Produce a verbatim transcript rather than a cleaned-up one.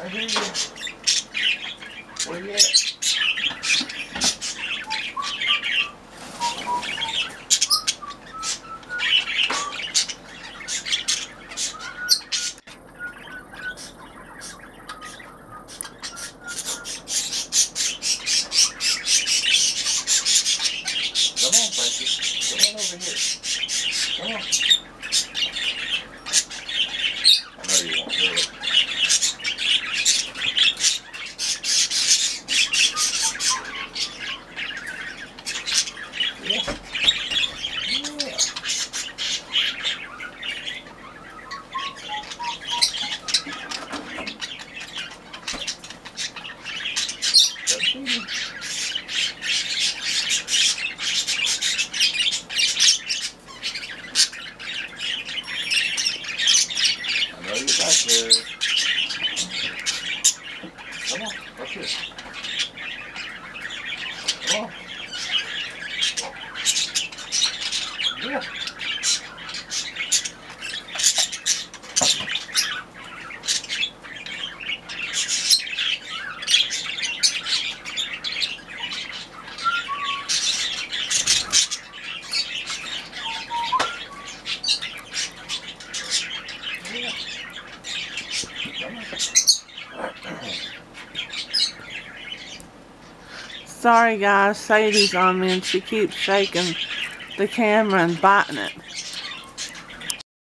I hear you. Where you at? Come on, Frankie. Come on over here. Come on. I know you won't do it. Yeah. Yeah. That's easy. I know you're back there. Come on, watch this. Come on. Yeah. Sorry guys, Sadie's on me and she keeps shaking the camera and biting it.